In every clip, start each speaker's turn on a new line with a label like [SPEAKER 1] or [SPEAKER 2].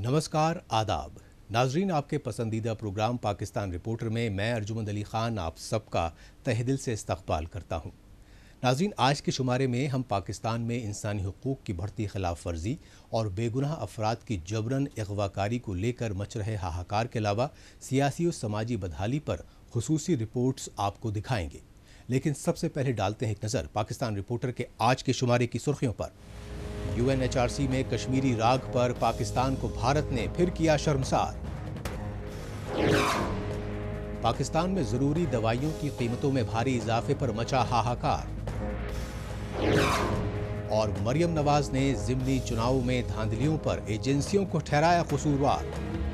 [SPEAKER 1] नमस्कार, आदाब नाजरीन, आपके पसंदीदा प्रोग्राम पाकिस्तान रिपोर्टर में मैं अर्जुमंद अली ख़ान आप सबका तहे दिल से इस्तक़बाल करता हूँ। नाजरीन, आज के शुमारे में हम पाकिस्तान में इंसानी हुकूक की बढ़ती खिलाफ वर्जी और बेगुनाह अफराद की जबरन अगवाकारी को लेकर मच रहे हाहाकार के अलावा सियासी और समाजी बदहाली पर खुसूसी रिपोर्ट्स आपको दिखाएंगे। लेकिन सबसे पहले डालते हैं एक नज़र पाकिस्तान रिपोर्टर के आज के शुमारे की सुर्खियों पर। UNHRC में कश्मीरी राग पर पाकिस्तान को भारत ने फिर किया शर्मसार। पाकिस्तान में जरूरी दवाइयों की कीमतों में भारी इजाफे पर मचा हाहाकार। और मरियम नवाज ने ज़िमनी चुनाव में धांधलियों पर एजेंसियों को ठहराया कसूरवार।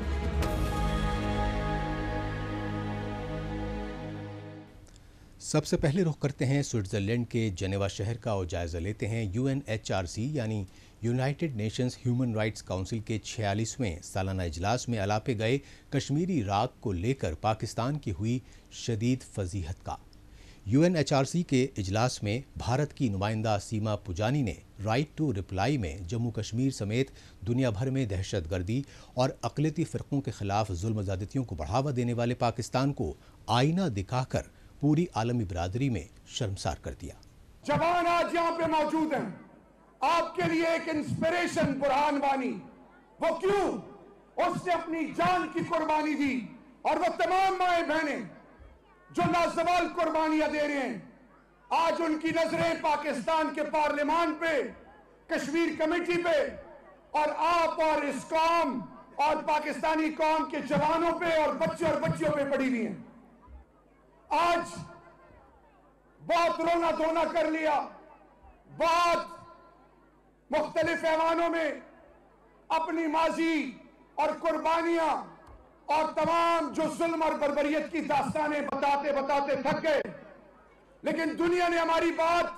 [SPEAKER 1] सबसे पहले रुख करते हैं स्विट्ज़रलैंड के जेनेवा शहर का और जायज़ा लेते हैं UNHRC यानी United Nations Human Rights Council के 46वें सालाना इजलास में अलापे गए कश्मीरी राग को लेकर पाकिस्तान की हुई शदीद फजीहत का। UNHRC के इजलास में भारत की नुमाइंदा सीमा पुजानी ने राइट टू रिप्लाई में जम्मू कश्मीर समेत दुनिया भर में दहशतगर्दी और अक़लियती फ़िरक़ों के ख़िलाफ़ जुल्म ज़्यादतियों को बढ़ावा देने वाले पाकिस्तान को आईना दिखाकर पूरी आलमी बिरादरी में शर्मसार कर दिया।
[SPEAKER 2] जवान आज यहाँ पे मौजूद हैं, आपके लिए एक इंस्पिरेशन बुरहान वानी। वो क्यों? उसने अपनी जान की कुर्बानी दी और वो तमाम माए बहनें जो नासवाल कुर्बानियां दे रहे हैं, आज उनकी नजरें पाकिस्तान के पार्लियामान पे, कश्मीर कमेटी पे और आप और इस कौम और पाकिस्तानी कौम के जवानों पे और बच्चियों पे पड़ी हुई हैं। आज बहुत रोना धोना कर लिया, बहुत मुख्तलिफ ऐवानों में अपनी माजी और कुर्बानियां और तमाम जो जुल्म और बर्बरियत की दास्तानें बताते बताते थक गए, लेकिन दुनिया ने हमारी बात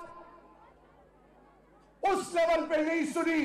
[SPEAKER 2] उस लेवल पे नहीं सुनी।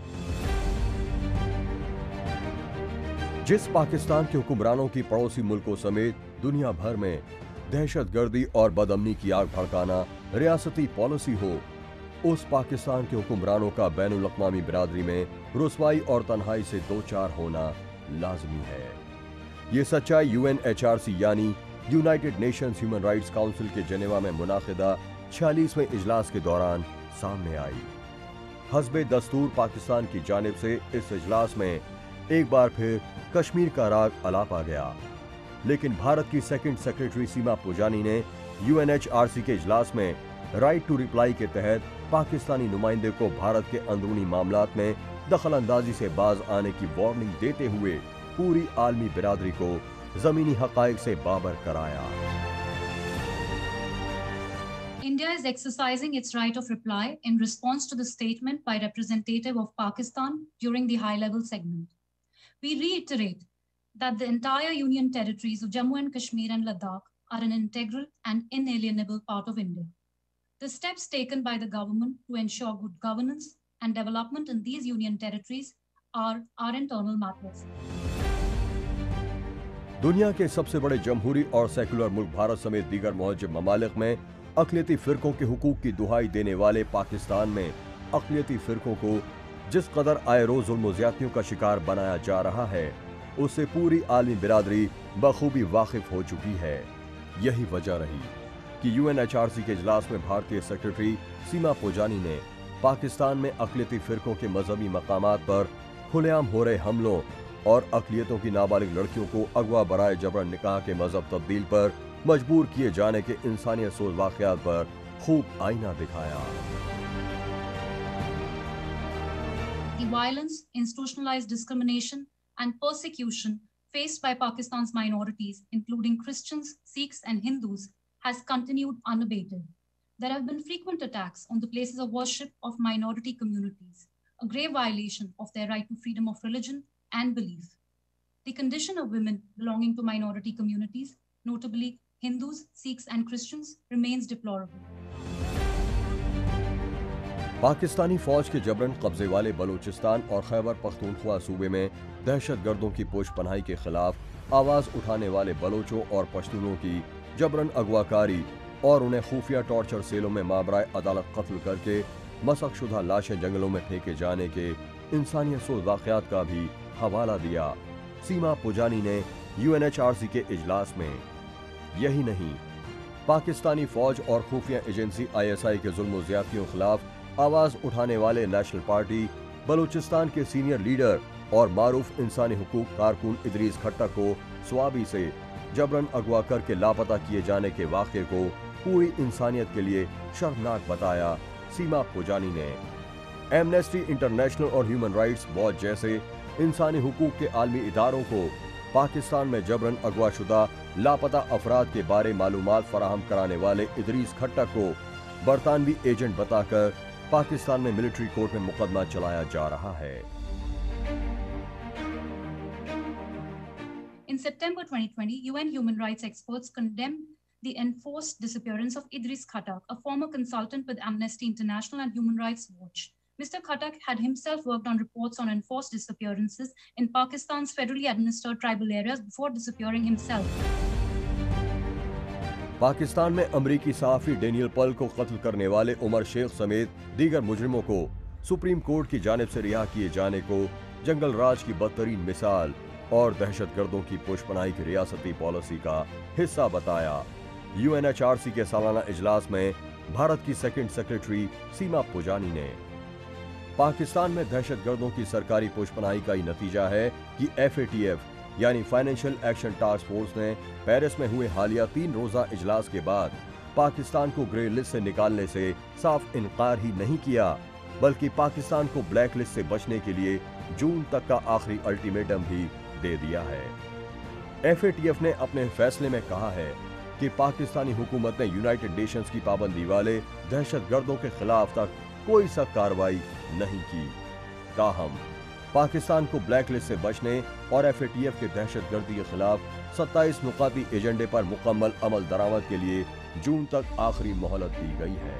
[SPEAKER 3] जिस पाकिस्तान के हुक्मरानों की पड़ोसी मुल्कों समेत दुनिया भर में दहशतगर्दी और बदअमनी की आग भड़काना रियासती पॉलिसी हो, उस पाकिस्तान के हुक्मरानों का बैनुल अक़वामी बिरादरी में रुसवाई और तन्हाई से दो चार होना लाजमी है। ये सच्चाई UNHRC यानी United Nations Human Rights Council के जेनेवा में मुनाकिदा 46वें इजलास के दौरान सामने आई। हस्बे दस्तूर पाकिस्तान की जानिब से इस इजलास में एक बार फिर कश्मीर का राग अलापा गया, लेकिन भारत की सेकंड सेक्रेटरी सीमा पुजानी ने UNHRC के इजलास में राइट टू रिप्लाई के तहत पाकिस्तानी नुमाइंदे को भारत के अंदरूनी मामलात में दखल अंदाजी से बाज आने की वार्निंग देते हुए पूरी आलमी बिरादरी को जमीनी हकायक से बाबर कराया।
[SPEAKER 4] India is exercising its right of reply in response to the statement by representative of Pakistan during the high-level segment. We reiterate that the entire union territories of Jammu and Kashmir and Ladakh are an integral and inalienable part of India. The steps taken by the government to ensure good governance and development in these union territories are our internal matters.
[SPEAKER 3] दुनिया के सबसे बड़े जमहूरी और secular मुल्क भारत समेत दीगर मुहज्जब ममालिक में अक़लियती फ़िरक़ों के हुकूक की दुहाई देने वाले पाकिस्तान में अक़लियती फ़िरक़ों को जिस कदर आए रोज़ जुल्म ज़्यादतियों का शिकार बनाया जा रहा है, उससे पूरी आलमी बिरादरी बखूबी वाकिफ हो चुकी है। यही वजह रही कि UNHRC के इजलास में भारतीय सेक्रेटरी सीमा पुजानी ने पाकिस्तान में अक़लियती फ़िरक़ों के मजहबी मकामात पर खुलेआम हो रहे हमलों और अक़लियतों की नाबालिग लड़कियों को अगवा बराए जबरन निकाह के मजहब तब्दील पर मजबूर किए जाने के इंसानियत सोज वाक़यात पर खूब आईना दिखाया।
[SPEAKER 4] The violence, institutionalized discrimination and persecution faced by Pakistan's minorities, including Christians, Sikhs and Hindus, has continued unabated. There have been frequent attacks on the places of worship of minority communities, a grave violation of their right to freedom of religion and belief. The condition of women belonging to minority communities, notably Hindus, Sikhs and Christians, remains deplorable.
[SPEAKER 3] Pakistani फौज के जबरन कब्जे वाले बलूचिस्तान और खैबर पख्तूनख्वा सूबे में दहशतगर्दों की पोशपनाही के खिलाफ आवाज उठाने वाले बलोचों और पश्तूनों की जबरन अगवाकारी और उन्हें खुफिया टॉर्चर सेलों में माबराए अदालत कत्ल करके मसक शुदा लाशें जंगलों में फेंके जाने के इंसानियत सोज वाक़यात का भी हवाला दिया। सीमा पुजानी ने UNHRC के इजलास में यही नहीं, पाकिस्तानी फौज और खुफिया एजेंसी ISI के जुल्म ज़्यादतियों के खिलाफ आवाज उठाने वाले नेशनल पार्टी बलूचिस्तान के सीनियर लीडर और मारूफ इंसानी हुकूक कारकुन इदरीस खट्टक को स्वाबी से जबरन अगवा करके लापता किए जाने के वाक़े को पूरी इंसानियत के लिए शर्मनाक बताया। सीमा पुजानी ने एमनेस्टी इंटरनेशनल और ह्यूमन राइट्स वॉच जैसे इंसानी हुकूक के आलमी इदारों को पाकिस्तान में जबरन अगवा शुदा लापता अफराद के बारे मालूमात फराहम कराने वाले इदरीस खट्टक को बरतानवी एजेंट बताकर पाकिस्तान में मिलिट्री कोर्ट में मुकदमा चलाया जा रहा है।
[SPEAKER 4] In September 2020, UN human rights experts condemned the enforced disappearance of Idris Khattak, a former consultant with Amnesty International and Human Rights Watch. Mr. Khattak had himself worked on reports on enforced disappearances in Pakistan's federally administered tribal areas before disappearing himself.
[SPEAKER 3] Pakistan में अमरीकी सहाफ़ी Daniel पल को कत्ल करने वाले उमर शेख समेत दीगर मुजरिमों को सुप्रीम कोर्ट की जानिब से रिहा किए जाने को जंगल राज की बदतरीन मिसाल और दहशतगर्दों की पुष्पनाई की रियासती पॉलिसी का हिस्सा बताया। UNHRC के सालाना इजलास में भारत की सेकंड सेक्रेटरी सीमा पुजानी ने पाकिस्तान में दहशतगर्दों की सरकारी पुष्पनाई का ही नतीजा है कि FATF यानी फाइनेंशियल एक्शन टास्क फोर्स ने पेरिस में हुए हालिया 3 रोजा इजलास के बाद पाकिस्तान को ग्रे लिस्ट से निकालने से साफ इनकार ही नहीं किया, बल्कि पाकिस्तान को ब्लैक लिस्ट से बचने के लिए जून तक का आखिरी अल्टीमेटम भी दे दिया है। FATF ने अपने फैसले में कहा है कि पाकिस्तानी हुकूमत ने यूनाइटेड नेशंस की पाबंदी वाले दहशतगर्दों के खिलाफ तक कोई सख्त कार्रवाई नहीं की। ताहम पाकिस्तान को ब्लैक लिस्ट से बचने और FATF के दहशतगर्दी के खिलाफ 27 नुकाती एजेंडे पर मुकम्मल अमल दरामद के लिए जून तक आखिरी मोहलत दी गई है।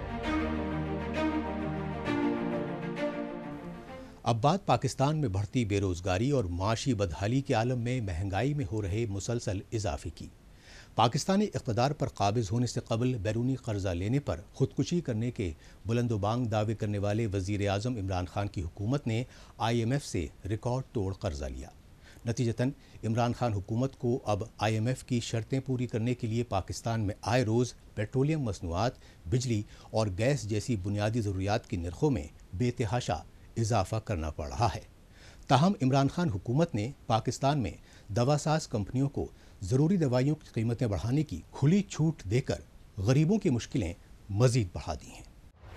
[SPEAKER 1] अब बात पाकिस्तान में बढ़ती बेरोजगारी और माशी बदहाली के आलम में महंगाई में हो रहे मुसलसल इजाफे की। पाकिस्तानी इक़्तिदार पर काबिज होने से कबल बैरूनी कर्जा लेने पर खुदकुशी करने के बुलंदोबांग दावे करने वाले वज़ीर आज़म इमरान खान की हुकूमत ने IMF से रिकॉर्ड तोड़ कर्जा लिया। नतीजतन इमरान खान हुकूमत को अब IMF की शर्तें पूरी करने के लिए पाकिस्तान में आए रोज़ पेट्रोलियम मसनूआत, बिजली और गैस जैसी बुनियादी ज़रूरियात की नरखों में बेतहाशा इजाफा करना पड़ रहा है। ताहम इमरान खान हुकूमत ने पाकिस्तान में दवासाज कंपनियों को ज़रूरी दवाइयों की कीमतें बढ़ाने की खुली छूट देकर गरीबों की मुश्किलें मज़ीद बढ़ा दी हैं।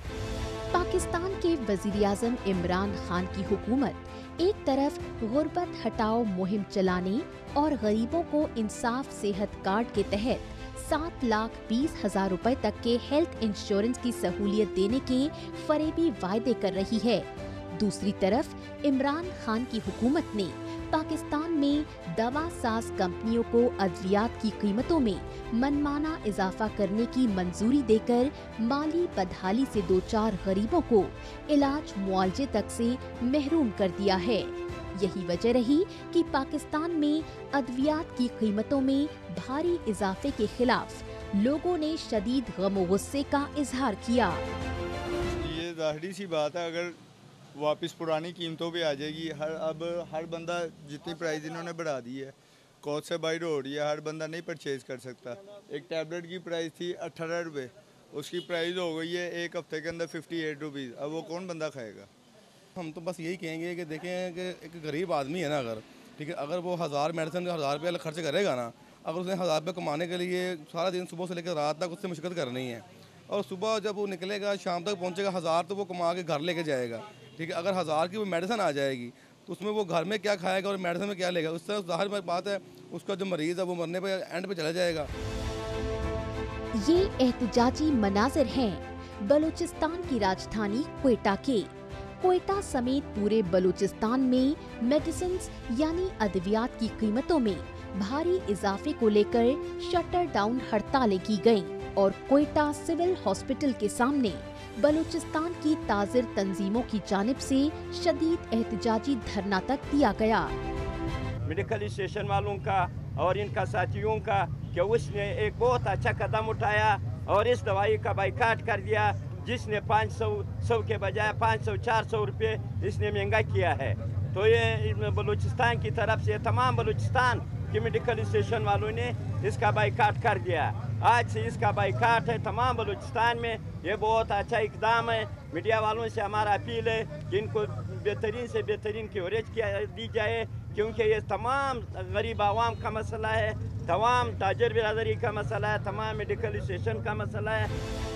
[SPEAKER 5] पाकिस्तान के वज़ीर आज़म इमरान खान की हुकूमत एक तरफ गुर्बत हटाओ मुहिम चलाने और गरीबों को इंसाफ सेहत कार्ड के तहत 7,20,000 रुपए तक के हेल्थ इंश्योरेंस की सहूलियत देने के फरेबी वायदे कर रही है। दूसरी तरफ इमरान खान की हुकूमत ने पाकिस्तान में दवा साज कंपनियों को अद्वियात की कीमतों में मनमाना इजाफा करने की मंजूरी देकर माली बदहाली से दो चार गरीबों को इलाज मुआवजे तक से महरूम कर दिया है। यही वजह रही कि पाकिस्तान में अद्वियात की कीमतों में भारी इजाफे के खिलाफ लोगों ने शदीद गम गुस्से का इजहार किया।
[SPEAKER 6] ये जाहिर सी बात है, अगर वापस पुरानी कीमतों पे आ जाएगी, हर बंदा जितनी प्राइस इन्होंने बढ़ा दी है, कॉस्ट से बाहर हो रही है, हर बंदा नहीं परचेज कर सकता। एक टैबलेट की प्राइस थी 18 रुपये, उसकी प्राइस हो गई है एक हफ्ते के अंदर 58 रुपीज़। अब वो कौन बंदा खाएगा?
[SPEAKER 7] हम तो बस यही कहेंगे कि देखें कि एक गरीब आदमी है ना, अगर ठीक है, अगर वो 1000 मेडिसिन का 1000 रुपये खर्च करेगा ना, अगर उसने 1000 रुपये कमाने के लिए सारा दिन सुबह से लेकर रात तक उससे मुश्किल करनी है, और सुबह जब वो निकलेगा शाम तक पहुँचेगा 1000 तो वो कमा के घर लेके जाएगा। ठीक है, अगर 1000 की वो मेडिसिन आ जाएगी तो उसमें वो घर में क्या खाएगा और मेडिसिन में क्या लेगा? उससे ज़ाहिर बात है उसका जो मरीज़ है वो मरने पे एंड पे चला जाएगा।
[SPEAKER 5] ये एहतजाजी मनाजिर हैं बलूचिस्तान की राजधानी क्वेटा के। क्वेटा समेत पूरे बलूचिस्तान में मेडिसिन्स यानी अद्वियात की कीमतों में भारी इजाफे को लेकर शटर डाउन हड़तालें की गयीं और क्वेटा सिविल हॉस्पिटल के सामने बलूचिस्तान की ताजिर तंजीमों की जानिब से शदीद एहतजाजी धरना तक दिया गया।
[SPEAKER 8] मेडिकल स्टेशन वालों का और इनका साथियों का कि उसने एक बहुत अच्छा कदम उठाया और इस दवाई का बाइकाट कर दिया। जिसने 500 के बजाय 500-400 रुपये इसने महंगा किया है। तो ये बलूचिस्तान की तरफ से तमाम बलूचिस्तान के मेडिकल स्टेशन वालों ने इसका बाइकाट कर दिया। आज से इसका बाइकाट है तमाम बलूचिस्तान में। ये बहुत अच्छा इकदाम है। मीडिया वालों से हमारा अपील है कि इनको बेहतरीन से बेहतरीन कवरेज दी जाए, क्योंकि ये तमाम गरीब आवाम का मसला है, तमाम ताजर बिरादरी का मसला है, तमाम मेडिकल स्टेशन का मसला है।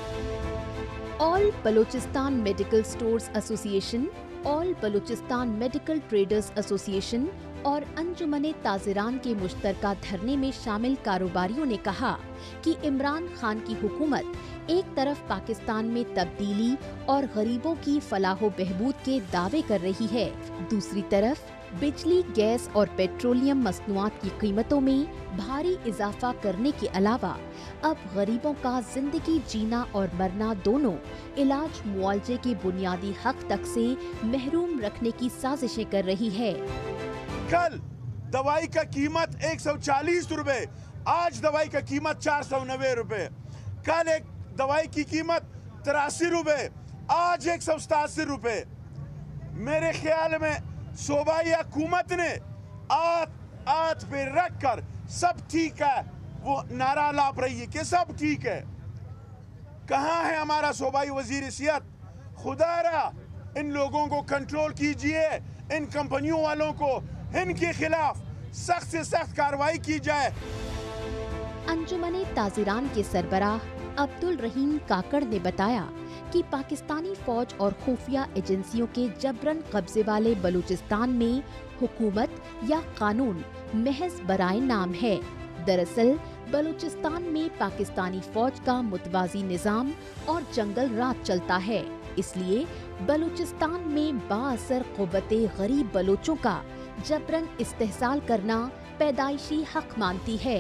[SPEAKER 5] All Balochistan medical stores association, All Balochistan medical traders association और अंजुमन ताजिरान के मुश्तरका धरने में शामिल कारोबारियों ने कहा कि इमरान खान की हुकूमत एक तरफ पाकिस्तान में तब्दीली और गरीबों की फलाह बहबूद के दावे कर रही है, दूसरी तरफ बिजली, गैस और पेट्रोलियम मसनूआत की कीमतों में भारी इजाफा करने के अलावा अब गरीबों का जिंदगी जीना और मरना दोनों इलाज मुआवजे के बुनियादी हक तक से महरूम रखने की साजिशें कर रही है।
[SPEAKER 2] कल दवाई का कीमत 140 रुपए, आज दवाई का कीमत 490 रुपए। कल एक दवाई की कीमत 83 रुपए, आज 187 रुपए। मेरे ख्याल में सूबाई हुकूमत ने आत पे रख कर सब ठीक है वो नारा लाप रही है कि सब ठीक है। कहाँ है हमारा सूबाई वजीर सेहत? खुदारा इन लोगों को कंट्रोल कीजिए, इन कंपनियों वालों को इनके खिलाफ सख्त से सख्त कार्रवाई की जाए।
[SPEAKER 5] अंजुमन ताजिरान के सरबराह अब्दुल रहीम काकड़ ने बताया कि पाकिस्तानी फौज और खुफिया एजेंसियों के जबरन कब्जे वाले बलूचिस्तान में हुकूमत या कानून महज बराए नाम है। दरअसल बलूचिस्तान में पाकिस्तानी फौज का मुतवाजी निजाम और जंगल राज चलता है, इसलिए बलूचिस्तान में बाअसर क़ुव्वते गरीब बलोचों का जबरन इस्तेहसाल करना पैदाइशी हक मानती है।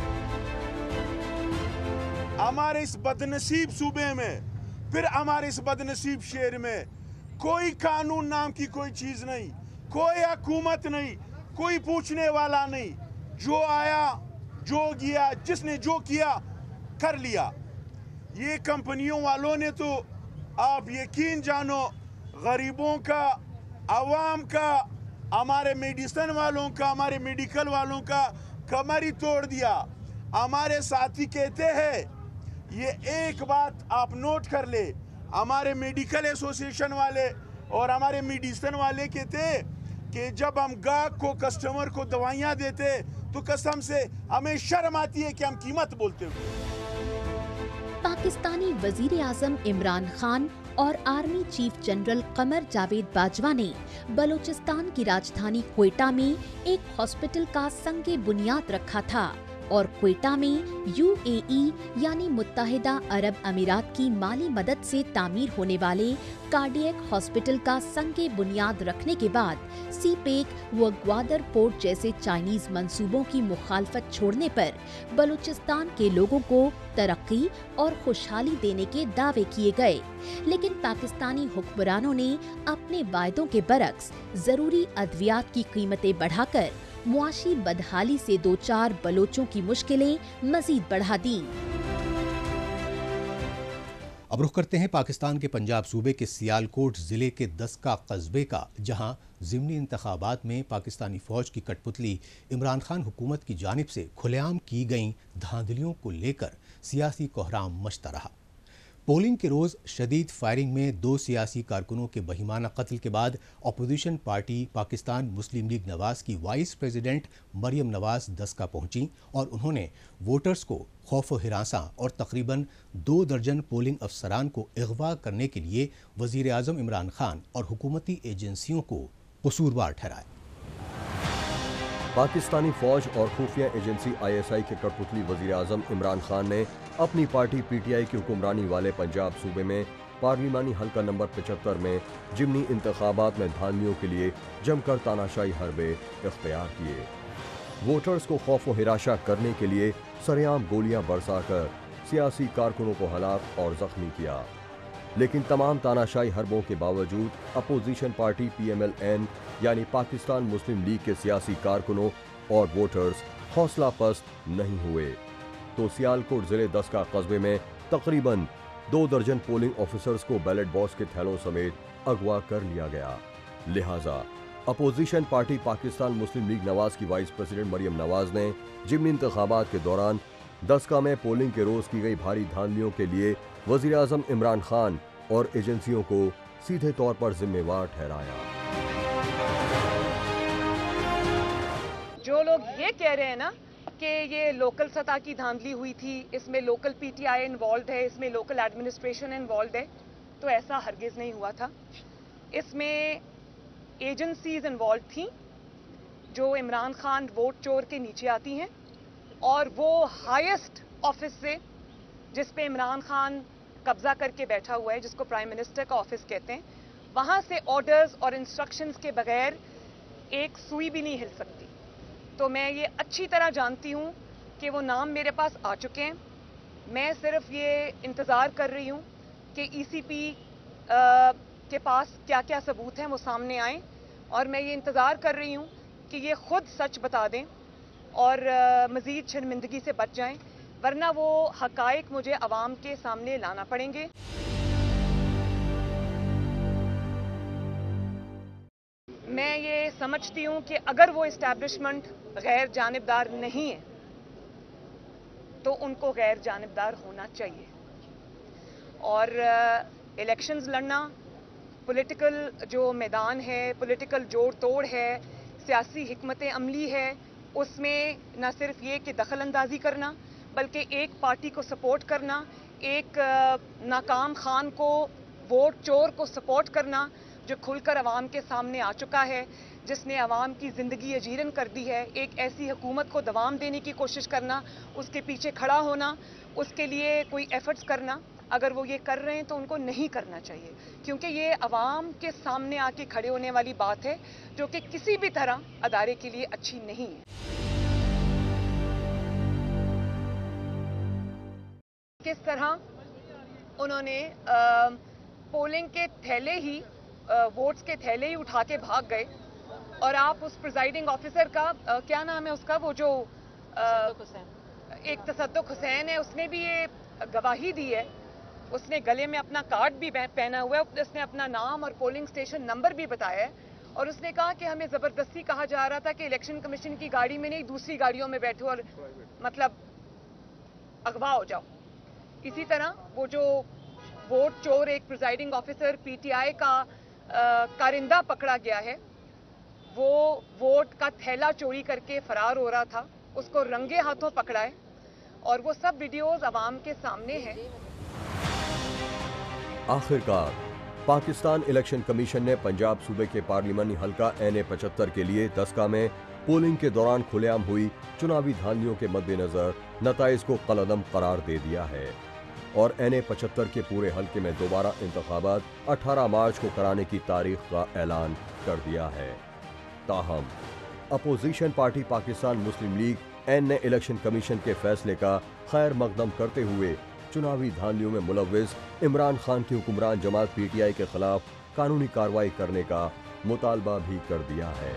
[SPEAKER 2] हमारे इस बदनसीब सूबे में, फिर हमारे इस बदनसीब शहर में कोई कानून नाम की कोई चीज नहीं, कोई हुकूमत नहीं, कोई पूछने वाला नहीं। जो आया, जो गया, जिसने जो किया कर लिया। ये कंपनियों वालों ने तो आप यकीन जानो गरीबों का, आवाम का, हमारे मेडिसिन वालों का, हमारे मेडिकल वालों का कमर ही तोड़ दिया। हमारे साथी कहते हैं, ये एक बात आप नोट कर ले, हमारे मेडिकल एसोसिएशन वाले और हमारे मेडिसिन वाले कहते कि जब हम गाहक को, कस्टमर को दवाइयाँ देते तो कसम से हमें शर्म आती है कि हम कीमत बोलते हुए।
[SPEAKER 5] पाकिस्तानी वजीर आजम इमरान खान और army chief general Qamar Javed Bajwa ने बलूचिस्तान की राजधानी क्वेटा में एक हॉस्पिटल का संगे बुनियाद रखा था और क्वेटा में UAE यानी मुत्तहिदा अरब अमीरात की माली मदद से तामीर होने वाले कार्डियक हॉस्पिटल का संगे बुनियाद रखने के बाद सीपेक व ग्वादर पोर्ट जैसे चाइनीज मंसूबों की मुखालफत छोड़ने पर बलूचिस्तान के लोगों को तरक्की और खुशहाली देने के दावे किए गए, लेकिन पाकिस्तानी हुक्मरानों ने अपने वायदों के बरक्स जरूरी अद्वियात की कीमतें बढ़ाकर मुआशी बदहाली से दो चार बलोचों की मुश्किलें मजीद बढ़ा दी।
[SPEAKER 1] अब रुख करते हैं पाकिस्तान के पंजाब सूबे के सियालकोट जिले के दस्का कस्बे का, जहां ज़िमनी इंतखाबात में पाकिस्तानी फौज की कठपुतली इमरान खान हुकूमत की जानिब से खुलेआम की गई धांधलियों को लेकर सियासी कोहराम मचता रहा। पोलिंग के रोज़ शदीद फायरिंग में 2 सियासी कारकुनों के बहिमाना कत्ल के बाद अपोजिशन पार्टी पाकिस्तान मुस्लिम लीग नवाज की वाइस प्रेसिडेंट मरियम नवाज दस्का पहुंची और उन्होंने वोटर्स को खौफ हिरासा और तकरीबन 2 दर्जन पोलिंग अफसरान को अगवा करने के लिए वजीर आज़म इमरान खान और हुकूमती एजेंसियों को कसूरवार ठहराया।
[SPEAKER 3] पाकिस्तानी फौज और खुफिया एजेंसी ISI के कठपुतली वजीर आज़म इमरान खान ने अपनी पार्टी PTI की हुक्मरानी वाले पंजाब सूबे में पार्लिमानी हल्का नंबर 75 में जिमनी इंतखाबात में धांधलियों के लिए जमकर तानाशाही हरबे इख्तियार किए। वोटर्स को खौफ व हिराशा करने के लिए सरेआम गोलियां बरसाकर सियासी कारकुनों को हलाक और जख्मी किया, लेकिन तमाम तानाशाही हरबों के बावजूद अपोजिशन पार्टी PMLN यानी पाकिस्तान मुस्लिम लीग के सियासी कारकुनों और वोटर्स हौसला पस्त नहीं हुए, तो सियालकोट जिले दस्का कस्बे में तकरीबन 2 दर्जन पोलिंग ऑफिसर्स को बैलेट बॉक्स के थैलों समेत अगवा कर लिया गया। लिहाजा अपोजिशन पार्टी पाकिस्तान मुस्लिम लीग नवाज की वाइस प्रेसिडेंट मरियम नवाज ने जिमनी इंतखाबात के दौरान दसका में पोलिंग के रोज की गई भारी धांधलियों के लिए वजीर आजम इमरान खान और एजेंसियों को सीधे तौर पर जिम्मेवार ठहराया।
[SPEAKER 9] जो लोग ये कह रहे हैं ना कि ये लोकल सतह की धांधली हुई थी, इसमें लोकल पीटीआई इन्वॉल्व है, इसमें लोकल एडमिनिस्ट्रेशन इन्वॉल्व है, तो ऐसा हरगिज नहीं हुआ था। इसमें एजेंसीज इन्वॉल्व थी जो इमरान खान वोट चोर के नीचे आती हैं, और वो हाईएस्ट ऑफिस से जिस पे इमरान खान कब्जा करके बैठा हुआ है, जिसको प्राइम मिनिस्टर का ऑफिस कहते हैं, वहाँ से ऑर्डर्स और इंस्ट्रक्शंस के बगैर एक सुई भी नहीं हिल सकती। तो मैं ये अच्छी तरह जानती हूँ कि वो नाम मेरे पास आ चुके हैं। मैं सिर्फ ये इंतज़ार कर रही हूँ कि ईसीपी के पास क्या क्या सबूत हैं वो सामने आए, और मैं ये इंतज़ार कर रही हूँ कि ये खुद सच बता दें और मज़ीद शर्मिंदगी से बच जाएं, वरना वो हक़ाइक़ मुझे अवाम के सामने लाना पड़ेंगे। मैं ये समझती हूँ कि अगर वो इस्टेब्लिशमेंट गैर जानिबदार नहीं है तो उनको गैर जानिबदार होना चाहिए, और इलेक्शंस लड़ना, पॉलिटिकल जो मैदान है, पॉलिटिकल जोड़ तोड़ है, सियासी हिकमत अमली है, उसमें न सिर्फ ये कि दखल अंदाजी करना बल्कि एक पार्टी को सपोर्ट करना, एक नाकाम खान को, वोट चोर को सपोर्ट करना जो खुलकर अवाम के सामने आ चुका है, जिसने अवाम की ज़िंदगी अजीरन कर दी है, एक ऐसी हुकूमत को दवाम देने की कोशिश करना, उसके पीछे खड़ा होना, उसके लिए कोई एफर्ट्स करना, अगर वो ये कर रहे हैं तो उनको नहीं करना चाहिए, क्योंकि ये अवाम के सामने आके खड़े होने वाली बात है जो कि किसी भी तरह अदारे के लिए अच्छी नहीं है। किस तरह उन्होंने पोलिंग के थैले ही, वोट्स के थैले ही उठा के भाग गए, और आप उस प्रिजाइडिंग ऑफिसर का क्या नाम है उसका, वो जो एक तसद्दुक हुसैन है, उसने भी ये गवाही दी है, उसने गले में अपना कार्ड भी पहना हुआ है, उसने अपना नाम और पोलिंग स्टेशन नंबर भी बताया है, और उसने कहा कि हमें ज़बरदस्ती कहा जा रहा था कि इलेक्शन कमीशन की गाड़ी में नहीं, दूसरी गाड़ियों में बैठो और मतलब अगवा हो जाओ। इसी तरह वो जो वोट चोर, एक प्रिजाइडिंग ऑफिसर पीटीआई का कारिंदा पकड़ा गया है, वो वोट का थैला चोरी करके फरार हो रहा था, उसको रंगे हाथों पकड़ा है, और वो सब वीडियोस अवाम के सामने हैं।
[SPEAKER 3] आखिरकार पाकिस्तान इलेक्शन कमीशन ने पंजाब सूबे के पार्लिमानी हलका NA-75 के लिए दसका में पोलिंग के दौरान खुलेआम हुई चुनावी धांधलियों के मद्देनजर नताइज को कलअदम करार दे दिया है, और NA-75 के पूरे हलके में दोबारा इंतखाबात 18 मार्च को कराने की तारीख का ऐलान कर दिया है। ताहम अपोजिशन पार्टी पाकिस्तान मुस्लिम लीग ने इलेक्शन कमीशन के फैसले का खैर मकदम करते हुए चुनावी धांधलियों में मुलव्विस इमरान खान की हुक्मरान जमात PTI के खिलाफ कानूनी कार्रवाई करने का मुतालबा भी कर दिया है।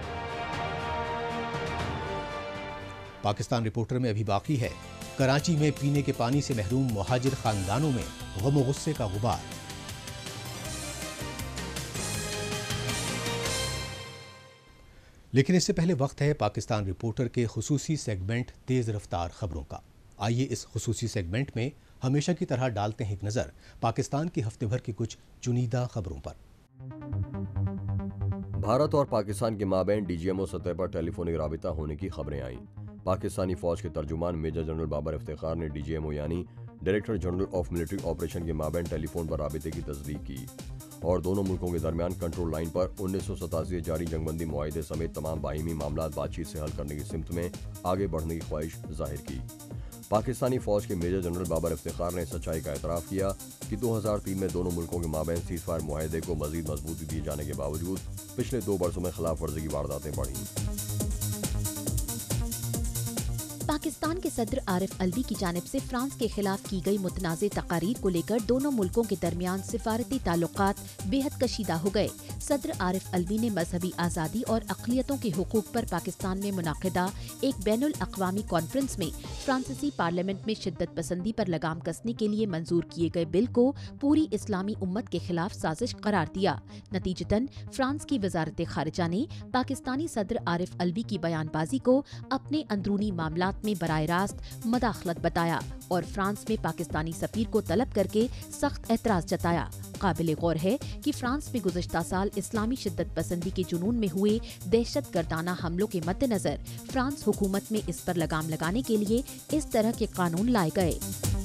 [SPEAKER 1] पाकिस्तान रिपोर्टर में अभी बाकी है, कराची में पीने के पानी से महरूम मुहाजिर खानदानों में गम और गुस्से का गुबार। लेकिन इससे पहले वक्त है पाकिस्तान रिपोर्टर के खुसूसी सेगमेंट तेज रफ्तार खबरों का। आइए इस खुसूसी सेगमेंट में हमेशा की तरह डालते हैं एक नजर पाकिस्तान की हफ्ते भर की कुछ चुनिंदा खबरों पर।
[SPEAKER 3] भारत और पाकिस्तान के माबैन DGMO सतह पर टेलीफोनिक राबिता होने की खबरें आईं। पाकिस्तानी फौज के तर्जुमान मेजर जनरल बाबर इफ्तिखार ने DGMO यानी director general of military operation के माबैन टेलीफोन पर राबिते की तस्दीक की, और दोनों मुल्कों के दरमियान कंट्रोल लाइन पर 1987 से जारी जंगबंदी मुआहिदे समेत तमाम बाहिमी मामला बातचीत से हल करने की सिमत में आगे बढ़ने की ख्वाहिश जाहिर की। पाकिस्तानी फौज के मेजर जनरल बाबर इफ्तिखार ने सच्चाई का एतराफ़ किया कि 2003 में दोनों मुल्कों के माबैन सीज़फायर मुआहिदे को मजीद मजबूती दिए जाने के बावजूद पिछले 2 बरसों में खिलाफ वर्जी की वारदातें बढ़ी।
[SPEAKER 5] पाकिस्तान के सदर आरिफ अलवी की जानिब से फ्रांस के खिलाफ की गई मुतनाज़ तकारीर को लेकर दोनों मुल्कों के दरमियान सिफारती ताल्लुकात बेहद कशीदा हो गए। सदर आरिफ अलवी ने मजहबी आज़ादी और अक़लियतों के हुकूक पर पाकिस्तान में मुनाक़िदा एक बैनुल अक़वामी कॉन्फ्रेंस में फ्रांसीसी पार्लियामेंट में शिद्दत पसंदी पर लगाम कसने के लिए मंजूर किए गए बिल को पूरी इस्लामी उम्मत के खिलाफ साजिश करार दिया। नतीजतन फ्रांस की वजारत खारिजा ने पाकिस्तानी सदर आरिफ अलवी की बयानबाजी को अपने अंदरूनी मामलात में बराह रास्त मदाखलत बताया और फ्रांस में पाकिस्तानी सफीर को तलब करके सख्त एतराज जताया। काबिल गौर है कि फ्रांस में गुज़श्ता साल इस्लामी शिद्दत पसंदी के जुनून में हुए दहशत गर्दाना हमलों के मद्देनजर फ्रांस हुकूमत में इस पर लगाम लगाने के लिए इस तरह के कानून लाए गए।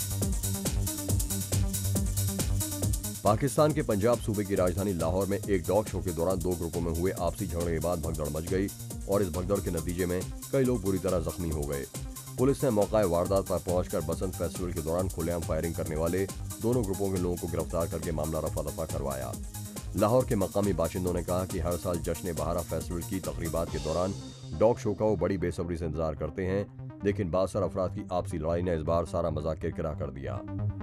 [SPEAKER 3] पाकिस्तान के पंजाब सूबे की राजधानी लाहौर में एक डॉग शो के दौरान दो ग्रुपों में हुए आपसी झगड़े के बाद भगदड़ मच गई और इस भगदड़ के नतीजे में कई लोग बुरी तरह जख्मी हो गए। पुलिस ने मौका वारदात पर पहुंचकर बसंत फेस्टिवल के दौरान खुलेआम फायरिंग करने वाले दोनों ग्रुपों के लोगों को गिरफ्तार करके मामला रफा दफा करवाया। लाहौर के मकामी बाशिंदों ने कहा कि हर साल जश्न बहारा फेस्टिवल की तकरीबात के दौरान डॉग शो का वो बड़ी बेसब्री से इंतजार करते हैं, लेकिन बासर अफराद की आपसी लड़ाई ने इस बार सारा मजा किरकिरा कर दिया।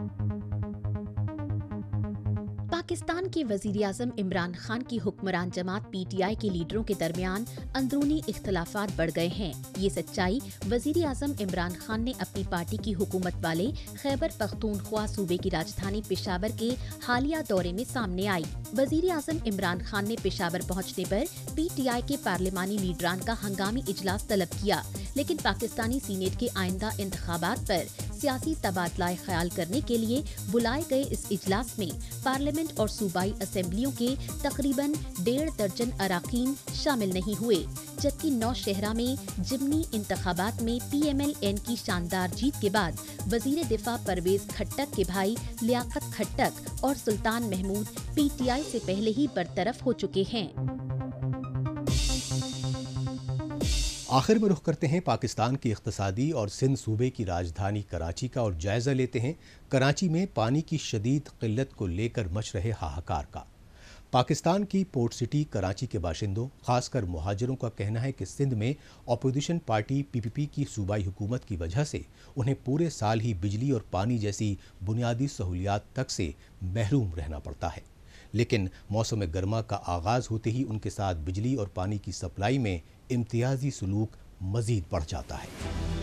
[SPEAKER 5] पाकिस्तान के वज़ीर-ए-आज़म इमरान खान की हुक्मरान जमात PTI के लीडरों के दरमियान अंदरूनी इख्तलाफात बढ़ गए हैं। ये सच्चाई वज़ीर-ए-आज़म इमरान खान ने अपनी पार्टी की हुकूमत वाले खैबर पख्तूनख्वा सूबे की राजधानी पेशावर के हालिया दौरे में सामने आई। वज़ीर-ए-आज़म इमरान खान ने पेशावर पहुँचने पर PTI के पार्लिमानी लीडरान का हंगामी इजलास तलब किया, लेकिन पाकिस्तानी सीनेट के आइंदा इंतखाबात पर सियासी तबादला ख्याल करने के लिए बुलाए गए इस इजलास में पार्लियामेंट और सूबाई असेंबलियों के तकरीबन 1.5 दर्जन अराकीन शामिल नहीं हुए, जबकि 9 शहरा में जिमनी इंतखाबात में PMLN की शानदार जीत के बाद वजीर दिफा परवेज खट्टक के भाई लियाकत खट्टक और सुल्तान महमूद PTI से पहले ही बरतरफ हो चुके हैं।
[SPEAKER 1] आखिर में रुख करते हैं पाकिस्तान की इख्तिसादी और सिंध सूबे की राजधानी कराची का और जायजा लेते हैं कराची में पानी की शदीद किल्लत को लेकर मच रहे हाहाकार का। पाकिस्तान की पोर्ट सिटी कराची के बाशिंदों खासकर मुहाजिरों का कहना है कि सिंध में अपोजिशन पार्टी PPP की सूबाई हुकूमत की वजह से उन्हें पूरे साल ही बिजली और पानी जैसी बुनियादी सहूलियात तक से महरूम रहना पड़ता है, लेकिन मौसम गर्मा का आगाज होते ही उनके साथ बिजली और पानी की सप्लाई में इम्तियाजी सलूक मजीद बढ़ जाता है।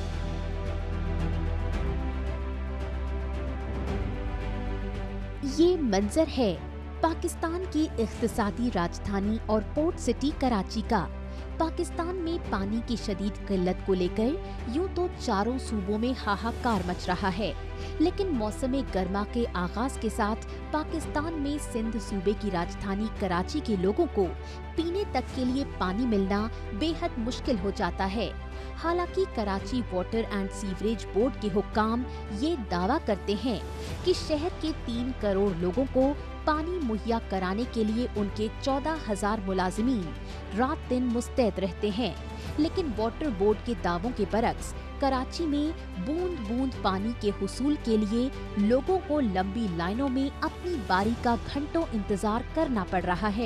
[SPEAKER 5] ये मंजर है पाकिस्तान की इख्तिसादी राजधानी और पोर्ट सिटी कराची का। पाकिस्तान में पानी की शदीद किल्लत को लेकर यूं तो चारों सूबों में हाहाकार मच रहा है, लेकिन मौसम गर्मा के आगाज के साथ पाकिस्तान में सिंध सूबे की राजधानी कराची के लोगों को पीने तक के लिए पानी मिलना बेहद मुश्किल हो जाता है। हालांकि Karachi water and sewerage board के हुक्काम ये दावा करते हैं कि शहर के 3 करोड़ लोगों को पानी मुहैया कराने के लिए उनके 14,000 मुलाजिमीन रात दिन मुस्तैद रहते हैं, लेकिन वाटर बोर्ड के दावों के बरक्स कराची में बूंद बूंद पानी के हुसूल के लिए लोगों को लंबी लाइनों में अपनी बारी का घंटों इंतजार करना पड़ रहा है।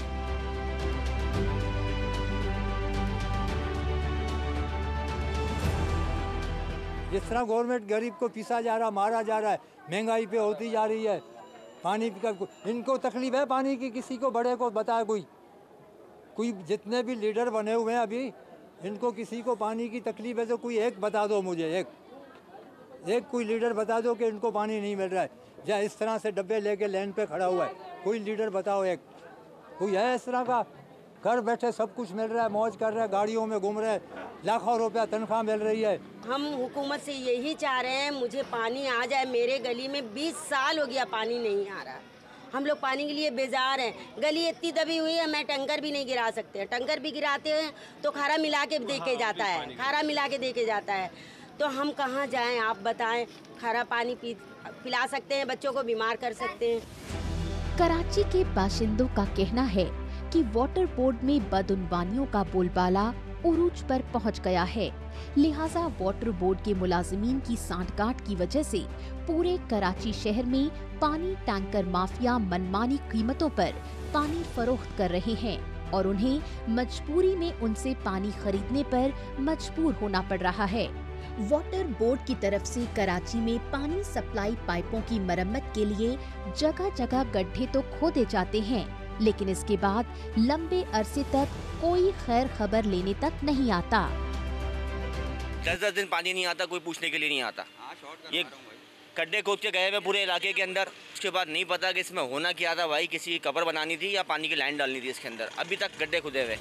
[SPEAKER 10] जिस तरह गवर्नमेंट गरीब को पीसा जा रहा, मारा जा रहा है, महंगाई पे होती जा रही है, पानी का इनको तकलीफ है पानी की, किसी को बड़े को बताए कोई जितने भी लीडर बने हुए हैं अभी, इनको किसी को पानी की तकलीफ है तो कोई एक बता दो मुझे, एक कोई लीडर बता दो कि इनको पानी नहीं मिल रहा है, या इस तरह से डब्बे लेके लाइन पे खड़ा हुआ है, कोई लीडर बताओ, एक कोई है इस तरह का? घर बैठे सब कुछ मिल रहा है, मौज कर रहा है, गाड़ियों में घूम रहे हैं, लाखों रुपया तनख्वाह मिल रही है।
[SPEAKER 11] हम हुकूमत से यही चाह रहे हैं मुझे पानी आ जाए। मेरे गली में 20 साल हो गया पानी नहीं आ रहा, हम लोग पानी के लिए बेजार हैं। गली इतनी दबी हुई है, मैं टंकर भी नहीं गिरा सकते, टंकर भी गिराते हैं तो खारा मिला के देके जाता है, खारा मिला के देके जाता है, तो हम कहाँ जाएं आप बताएं? खारा पानी पिला सकते हैं, बच्चों को बीमार कर सकते हैं।
[SPEAKER 5] कराची के बाशिंदों का कहना है कि वाटर बोर्ड में बदउनवानियों का बोलबाला उरूज पर पहुंच गया है, लिहाजा वाटर बोर्ड के मुलाजिमीन की सांठगांठ की वजह से पूरे कराची शहर में पानी टैंकर माफिया मनमानी कीमतों पर पानी फरोख्त कर रहे हैं और उन्हें मजबूरी में उनसे पानी खरीदने पर मजबूर होना पड़ रहा है। वाटर बोर्ड की तरफ से कराची में पानी सप्लाई पाइपों की मरम्मत के लिए जगह जगह गड्ढे तो खोदे जाते हैं, लेकिन इसके बाद लंबे अरसे तक कोई खैर खबर लेने तक नहीं आता।
[SPEAKER 12] 10-10 दिन पानी नहीं आता, कोई पूछने के लिए नहीं आता। ये गड्ढे खोद के गए हुए पूरे इलाके के अंदर, उसके बाद नहीं पता कि इसमें होना क्या था भाई, किसी की कब्र बनानी थी या पानी की लाइन डालनी थी इसके अंदर, अभी तक गड्ढे खुदे हुए।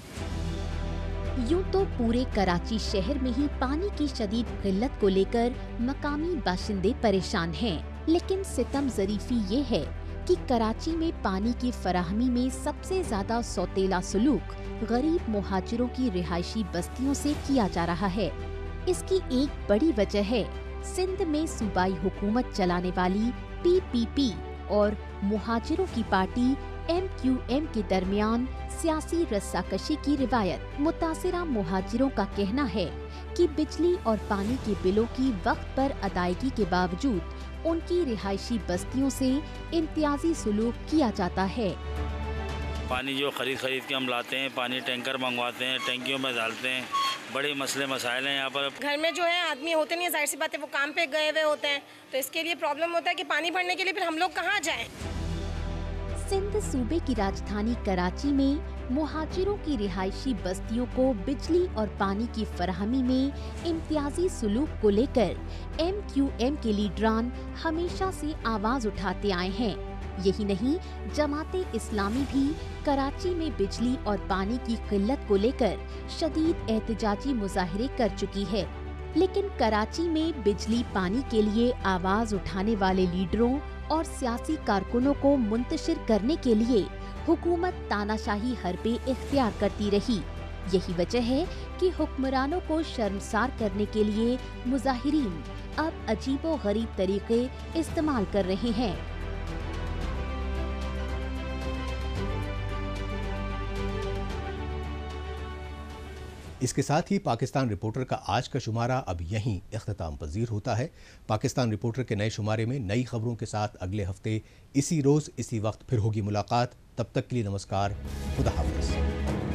[SPEAKER 5] यूं तो पूरे कराची शहर में ही पानी की शदीद किल्लत को लेकर मकामी बाशिंदे परेशान हैं, लेकिन सितम ज़रीफ़ी ये है कि कराची में पानी की फराहमी में सबसे ज्यादा सौतेला सलूक गरीब मुहाजिरों की रिहायशी बस्तियों से किया जा रहा है। इसकी एक बड़ी वजह है सिंध में सूबाई हुकूमत चलाने वाली PPP और मुहाजिरों की पार्टी MQM के दरमियान सियासी रस्साकशी की रिवायत। मुतासिरा मुहाजिरों का कहना है कि बिजली और पानी के बिलों की वक्त पर अदायगी के बावजूद उनकी रिहायशी बस्तियों से इम्तियाजी सलूक किया जाता है।
[SPEAKER 13] पानी जो खरीद के हम लाते हैं, पानी टैंकर मंगवाते हैं, टैंकियों में डालते हैं, बड़े मसले मसाइल हैं यहाँ पर। घर में जो है आदमी होते नहीं, जाहिर सी बात है वो काम पे गए हुए होते हैं, तो इसके लिए प्रॉब्लम होता है कि पानी भरने के लिए फिर हम लोग कहाँ जाएं।
[SPEAKER 5] सिंध सूबे की राजधानी कराची में मुहाजिरों की रिहायशी बस्तियों को बिजली और पानी की फराहमी में इम्तियाजी सलूक को लेकर MQM के लीडरान हमेशा से आवाज उठाते आए हैं। यही नहीं, जमाते इस्लामी भी कराची में बिजली और पानी की किल्लत को लेकर शदीद एहतजाजी मुजाहिरे कर चुकी है, लेकिन कराची में बिजली पानी के लिए आवाज उठाने वाले लीडरों और सियासी कारकुनों को मुंतशिर करने के लिए हुकूमत तानाशाही हरबे इख्तियार करती रही। यही वजह है कि हुक्मरानों को शर्मसार करने के लिए मुजाहिरीन अब अजीबो गरीब तरीके इस्तेमाल कर रहे हैं।
[SPEAKER 1] इसके साथ ही पाकिस्तान रिपोर्टर का आज का शुमारा अब यहीं इख्तिताम पजीर होता है। पाकिस्तान रिपोर्टर के नए शुमारे में नई खबरों के साथ अगले हफ्ते इसी रोज इसी वक्त फिर होगी मुलाकात। तब तक के लिए नमस्कार, खुदा हाफिज़।